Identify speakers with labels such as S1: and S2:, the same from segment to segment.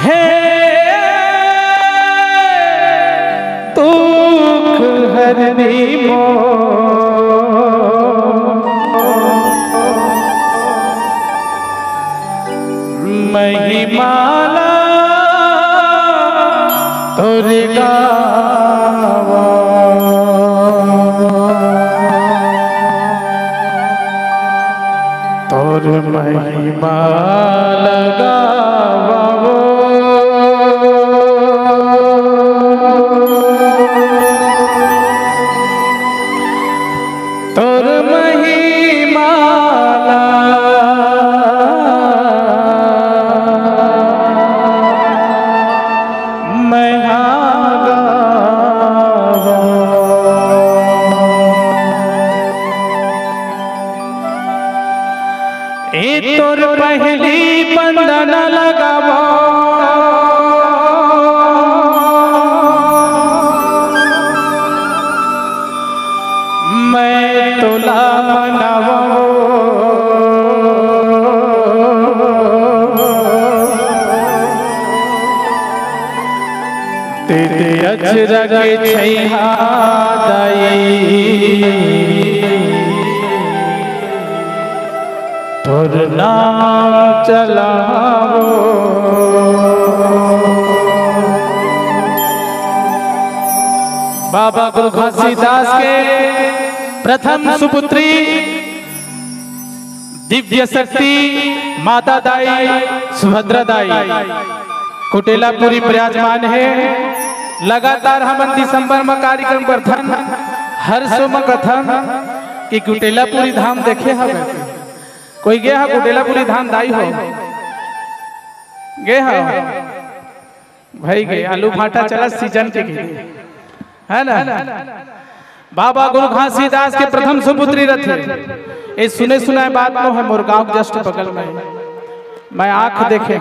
S1: हे दुख हरनी महिमाला तोर गावा तोर महिमा लगावा तोर महिमा तोर पहली बंधन लगावा मैं तोला मनावा तेरे अजरा के छैहा दाई तोर नाम चलावो बाबा गुरु घासीदास के प्रथम सुपुत्री दिव्य शक्ति माता दाई सुभद्रा दाई कुटेलापुरी विराजमान है। लगातार हम दिसंबर में कार्यक्रम करथन हर सोम कथन कि कुटेलापुरी धाम देखे हवे कोई गया है कुटेलापुरी धाम दाई हो गए है भाई गए आलू भाटा चला सीजन के है ना। बाबा गुरु घासीदास के प्रथम सुपुत्री रथे ये सुने सुनाए बात तो है मोर गांव जस्ट बगल में मैं आंख देखे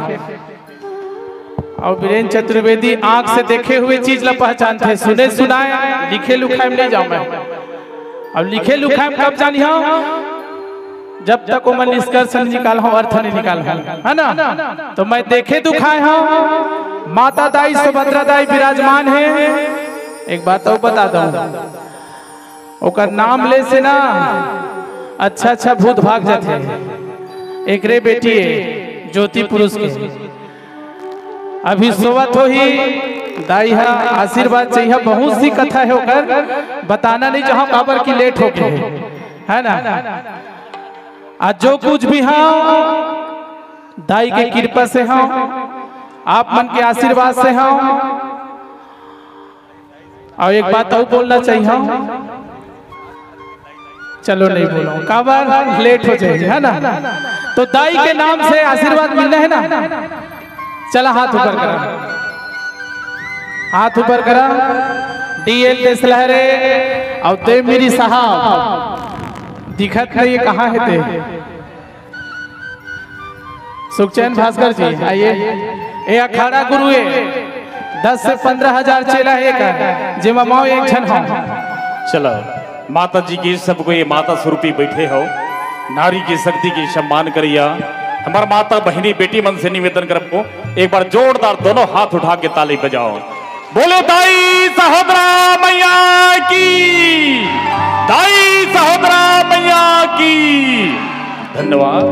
S1: और वीरेंद्र चतुर्वेदी आंख से देखे हुए चीज ला पहचानते हैं। सुने सुनाए लिखे लुखाए में नहीं जाऊं मैं अब लिखे लुखाए में कब जानी हो जब तक वो मैं निष्कर्ष निकाल हूं अर्थ नहीं निकाल है ना। तो मैं देखे दुखाए हूं माता दाई सुभद्रा दाई विराजमान है। एक बात तो बता दूं ओकर नाम ले से ना अच्छा अच्छा भूत भाग जाते एक रे बेटी है ज्योति पुरुष की अभी सोवत हो ही दाई है आशीर्वाद चाहिए। बहुत सी कथा है होकर बताना नहीं चाहूं काबर की लेट हो गई है ना। आज जो कुछ भी हाँ दाई के कृपा से हाँ आप मन के आशीर्वाद से हाँ और एक बात और बोलना चाहिए चलो नहीं बोलो काबर लेट हो जाएगी है ना। तो दाई के नाम से आशीर्वाद मिलना है ना। चला हाथ ऊपर करा हाथ ऊपर करा डीएल देसलहरे और दे मेरी साहब दिखत नहीं ये कहाँ है ते सुखचैन भास्कर जी आइए ये अखाड़ा गुरु है 10 से 15,000 चेला एक जिमा माओ एक छन हम
S2: चलो माता जी की सबको ये माता स्वरूपी बैठे हो नारी की शक्ति की सम्मान करिया हमारा माता बहनी बेटी मन से निवेदन कर एक बार जोरदार दोनों हाथ उठा के ताली बजाओ बोले दाई सहोदरा मैया की दाई सहोदरा मैया की धन्यवाद।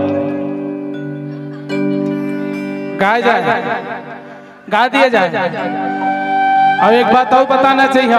S1: गाया जाए गा दिया जाए और एक बात और बताना चाहिए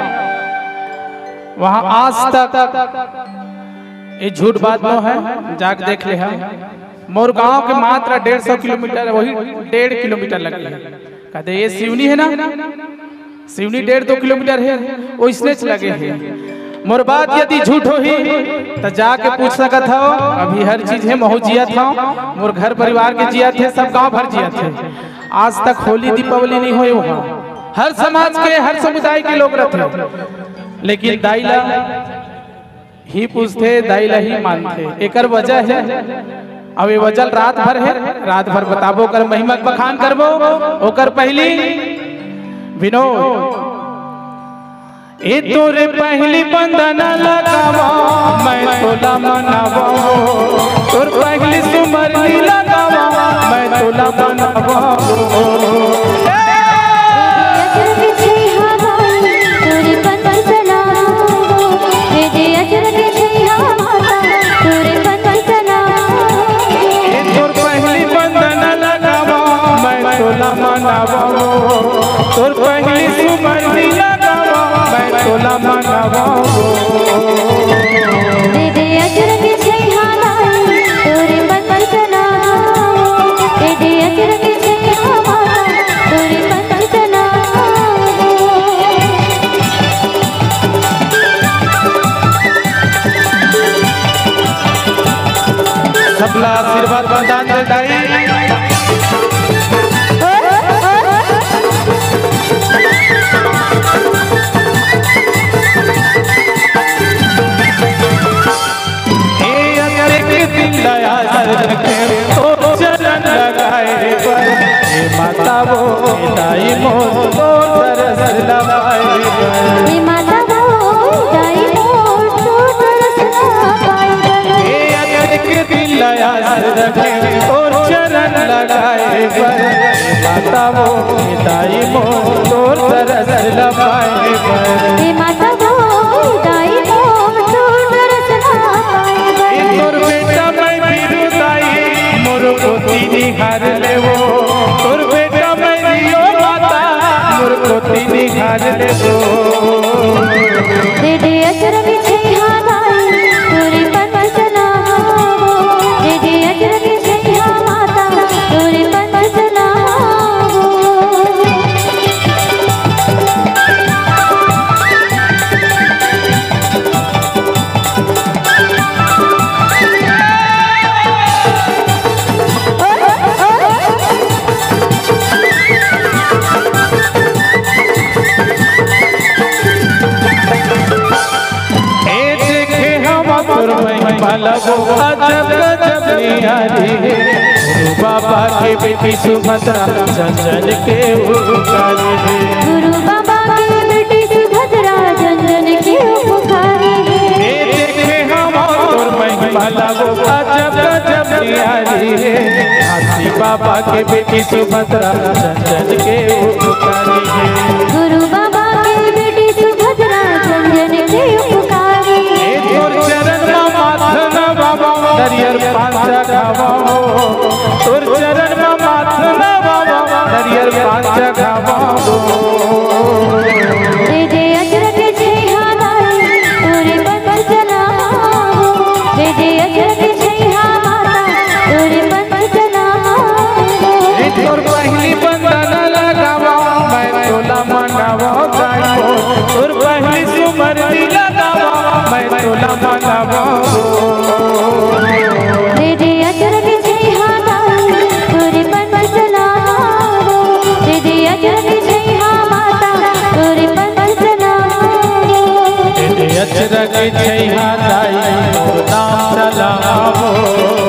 S1: वहां आज तक ये झूठ बात न है जाग देख ले है मोर गांव के मात्र 150 किलोमीटर वही 1.5 किलोमीटर लगे कहते ये सिवनी है ना सिवनी 1.5-2 किलोमीटर है वो इसने लगे हैं। मोर बात यदि झूठ हो ही तो जाके पूछ सकत हो अभी हर चीज है महू जिया था मोर घर परिवार के जिया थे सब गांव भर जिया थे आज तक होली दीपावली नहीं हुई वहां हर समाज के हर समुदाय के लोग रहते लेकिन दाईला ही पूछते दाईला ही मानते एकर वजह है अब ये वजल रात भर है रात भर बताबो कर महिमा बखान करबो ओकर पहली विनोद ए तोरे पहली बंधन लगावा मैं तोला मनावा तोर पहली सुमरनी लगावा मैं तोला मनावा तोर पहली सुमरनी लगावा मैं तोला मनावा
S3: दे दे अजर के छैया लाई तोरे बंधन चला दे दे अजर के छैया माता तोरे बंधन चला
S1: सबला आशीर्वाद प्रदान दे दाई चरण लगाए पर माता वो दाई मोर तरस लगाए
S3: हे माता वो दाई मोर तरस लगाए
S1: एक दिल याद रखे और चरण लगाए पर माता वो दाई मोर तरस लगाए
S3: हे माता वो दाई मोर तरस लगाए
S1: तोर बेटा मैं बिरु दाई मोर पोती निहार ले वो तोर बेटा मैं रियो माता मोर पोती निहार ले वो
S3: दे दे अजर के छैया लाई तोरे बंधन चला दे दे अजर के छैया माता तोरे बंधन चला
S1: पालबो अजब गजब निहारी गुरु बाबा के बेटी सुभद्रा जंजन के उपकारी है
S3: गुरु बाबा की बेटी सुभद्रा जंजन के उपकारी है
S1: देखे हम तोर महिमा लगो अजब गजब निहारी है हाथी बाबा के बेटी सुभद्रा जंजन के उपकारी है
S3: गुरु बाबा की बेटी सुभद्रा जंजन के उपकारी है
S1: तोर चरण नरियर पांचा गावा तोर चरण में माथा नवावा नरियर पांचा गावा
S3: दे दे अजर के छैया लाई तोरे बंधन चला दे दे अजर के छैया माता तोरे बंधन चला
S1: तोर पहली बंधन लगावा मैं तोला मनावा दाई तोर पहली सुमरनी लगावा मैं तोला मनावा
S3: दे दे अजर के छैया लाई तोरे बंधन चला दे दे अजर के छैया माता तोरे बंधन चला
S1: अजर के छैया दाई नाम चलावो